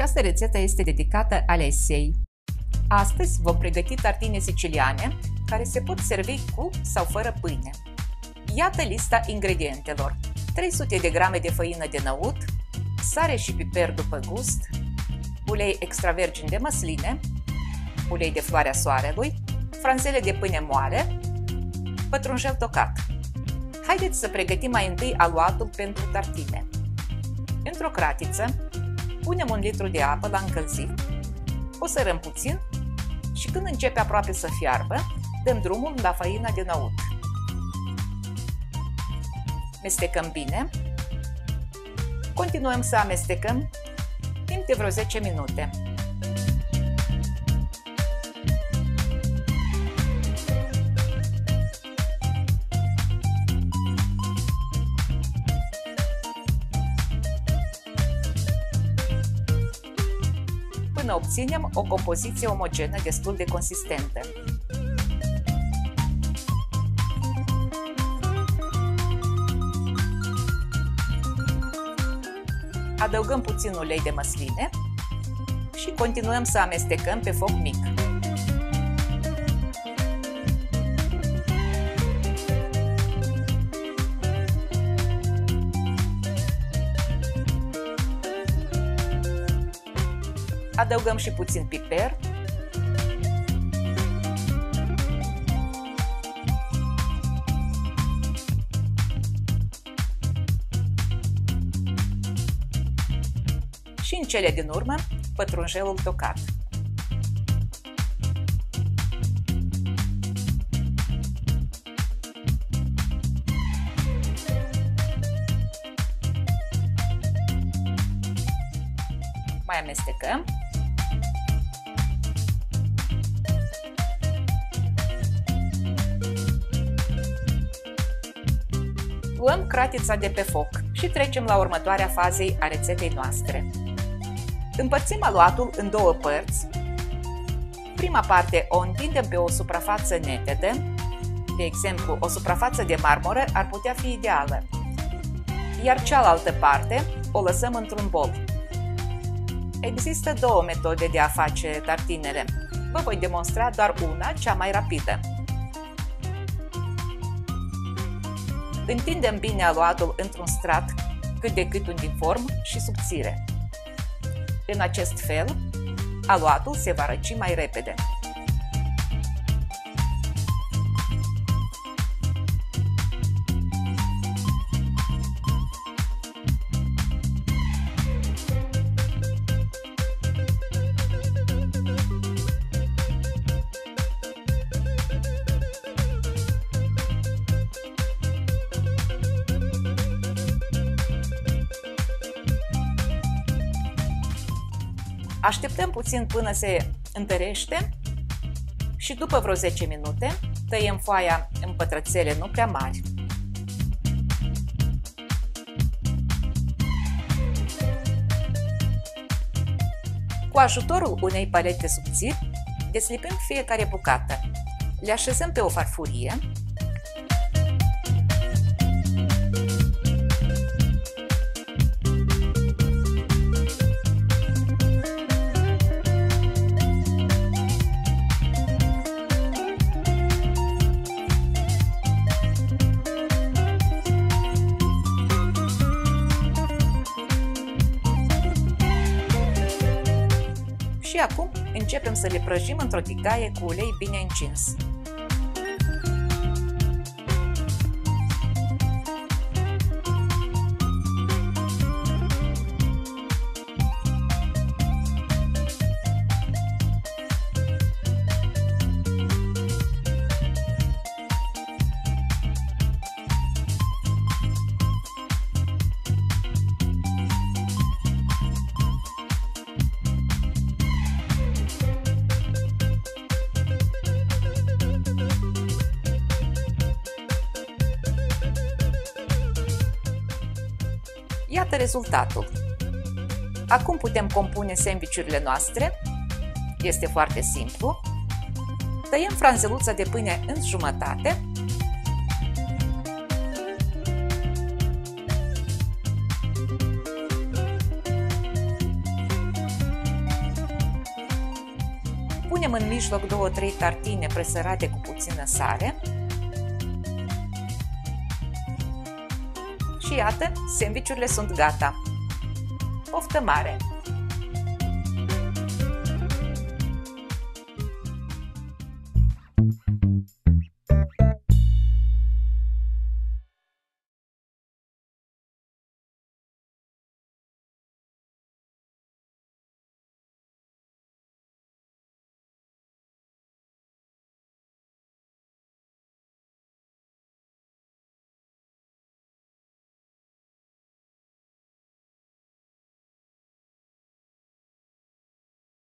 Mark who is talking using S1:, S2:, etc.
S1: Această rețetă este dedicată Alesiei. Astăzi vom pregăti tartine siciliane care se pot servi cu sau fără pâine. Iată lista ingredientelor: 300 de grame de făină de năut, sare și piper după gust, ulei extra virgin de măsline, ulei de floarea soarelui, franzele de pâine moale, pătrunjel tocat. Haideți să pregătim mai întâi aluatul pentru tartine. Într-o cratiță punem 1 litru de apă la încălzit, o sărăm puțin și când începe aproape să fiarbă, dăm drumul la făina de năut. Mestecăm bine. Continuăm să amestecăm timp de vreo 10 minute. Până obținem o compoziție omogenă destul de consistentă. Adăugăm puțin ulei de măsline și continuăm să amestecăm pe foc mic. Adăugăm și puțin piper. Și în cele din urmă, pătrunjelul tocat. Mai amestecăm. Luăm cratița de pe foc și trecem la următoarea fază a rețetei noastre. Împărțim aluatul în două părți. Prima parte o întindem pe o suprafață netedă, de exemplu, o suprafață de marmură ar putea fi ideală, iar cealaltă parte o lăsăm într-un bol. Există două metode de a face tartinele. Vă voi demonstra doar una, cea mai rapidă. Întindem bine aluatul într-un strat cât de cât uniform și subțire. În acest fel, aluatul se va răci mai repede. Așteptăm puțin până se întărește și după vreo 10 minute tăiem foaia în pătrățele nu prea mari. Cu ajutorul unei palete subțiri, deslipim fiecare bucată. Le așezăm pe o farfurie. Și acum începem să le prăjim într-o tigaie cu ulei bine încins. Iată rezultatul. Acum putem compune sandvișurile noastre. Este foarte simplu. Tăiem franzeluța de pâine în jumătate punem în mijloc 2-3 tartine presărate cu puțină sare și iată, sandvișurile sunt gata. Poftă mare!